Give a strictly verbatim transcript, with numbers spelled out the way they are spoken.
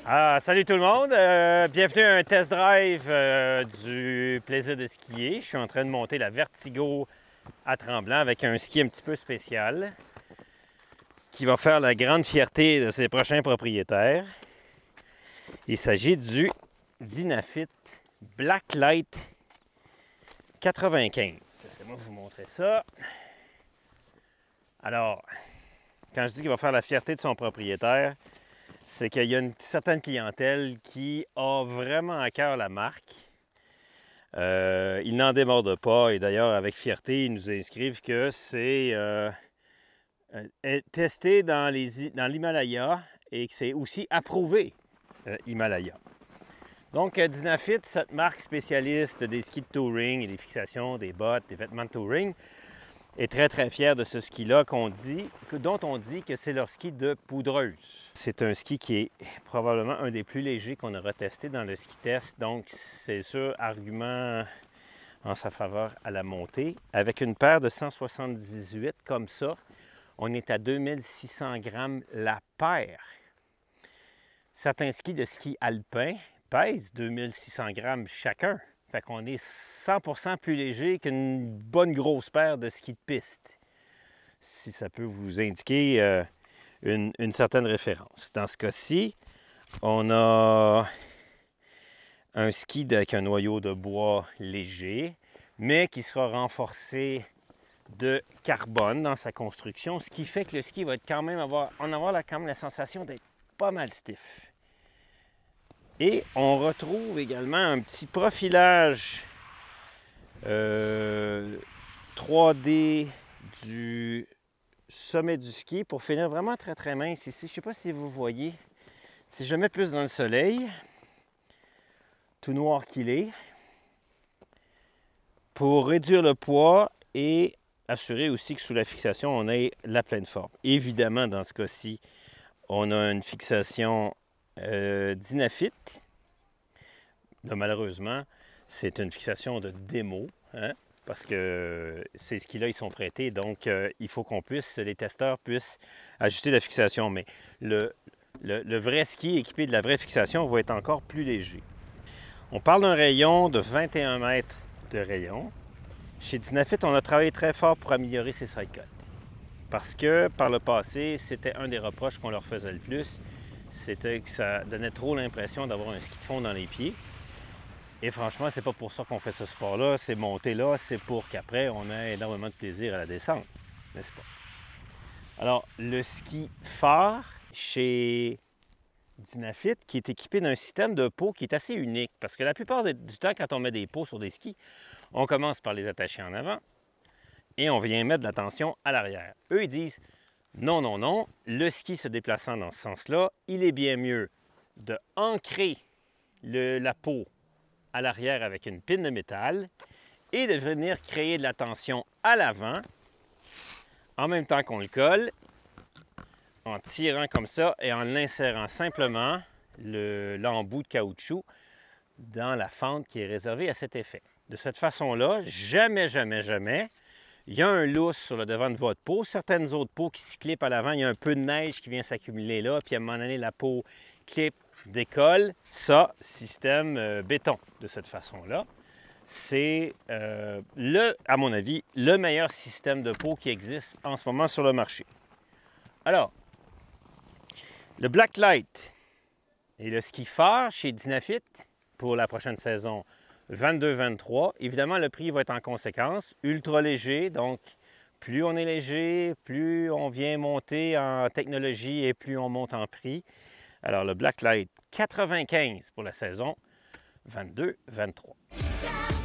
Ah, salut tout le monde, euh, bienvenue à un test drive euh, du plaisir de skier. Je suis en train de monter la Vertigo à Tremblant avec un ski un petit peu spécial qui va faire la grande fierté de ses prochains propriétaires. Il s'agit du Dynafit Blacklight quatre-vingt-quinze. Laissez-moi vous montrer ça. Alors, quand je dis qu'il va faire la fierté de son propriétaire, c'est qu'il y a une certaine clientèle qui a vraiment à cœur la marque. Euh, ils n'en démordent pas et d'ailleurs, avec fierté, ils nous inscrivent que c'est euh, testé dans l'Himalaya et que c'est aussi approuvé euh, Himalaya. Donc, euh, Dynafit, cette marque spécialiste des skis de touring et des fixations, des bottes, des vêtements de touring, est très très fier de ce ski-là qu'on dit, dont on dit que c'est leur ski de poudreuse. C'est un ski qui est probablement un des plus légers qu'on aura testé dans le ski test, donc c'est sûr, argument en sa faveur à la montée. Avec une paire de cent soixante-dix-huit comme ça, on est à deux mille six cents grammes la paire. Certains skis de ski alpin pèsent deux mille six cents grammes chacun. Fait qu'on est cent pour cent plus léger qu'une bonne grosse paire de skis de piste, si ça peut vous indiquer euh, une, une certaine référence. Dans ce cas-ci, on a un ski avec un noyau de bois léger, mais qui sera renforcé de carbone dans sa construction, ce qui fait que le ski va être quand même avoir, en avoir la, quand même la sensation d'être pas mal stiff. Et on retrouve également un petit profilage euh, trois D du sommet du ski pour finir vraiment très très mince ici. Je ne sais pas si vous voyez. Si je mets plus dans le soleil, tout noir qu'il est, pour réduire le poids et assurer aussi que sous la fixation, on ait la pleine forme. Évidemment, dans ce cas-ci, on a une fixation euh, Dynafit. Là, malheureusement, c'est une fixation de démo, hein, parce que ces skis-là, ils sont prêtés, donc euh, il faut qu'on puisse, les testeurs puissent ajuster la fixation. Mais le, le, le vrai ski équipé de la vraie fixation va être encore plus léger. On parle d'un rayon de vingt et un mètres de rayon. Chez Dynafit, on a travaillé très fort pour améliorer ces sidecuts. Parce que par le passé, c'était un des reproches qu'on leur faisait le plus, c'était que ça donnait trop l'impression d'avoir un ski de fond dans les pieds. Et franchement, c'est pas pour ça qu'on fait ce sport-là. Ces montées-là, c'est pour qu'après, on ait énormément de plaisir à la descente, n'est-ce pas? Alors, le ski phare chez Dynafit, qui est équipé d'un système de pots qui est assez unique. Parce que la plupart du temps, quand on met des pots sur des skis, on commence par les attacher en avant et on vient mettre de la tension à l'arrière. Eux, ils disent non, non, non, le ski se déplaçant dans ce sens-là, il est bien mieux de ancrer le, la peau à l'arrière avec une pine de métal et de venir créer de la tension à l'avant en même temps qu'on le colle, en tirant comme ça et en l'insérant simplement l'embout de caoutchouc dans la fente qui est réservée à cet effet. De cette façon-là, jamais, jamais, jamais, il y a un lousse sur le devant de votre peau. Certaines autres peaux qui s'y clippent à l'avant, il y a un peu de neige qui vient s'accumuler là, puis à un moment donné, la peau clip, décolle. Ça, système euh, béton de cette façon-là. C'est, euh, le, à mon avis, le meilleur système de peau qui existe en ce moment sur le marché. Alors, le Blacklight et le ski phare chez Dynafit pour la prochaine saison vingt-deux vingt-trois. Évidemment, le prix va être en conséquence. Ultra léger, donc plus on est léger, plus on vient monter en technologie et plus on monte en prix. Alors, le Blacklight quatre-vingt-quinze pour la saison vingt-deux vingt-trois.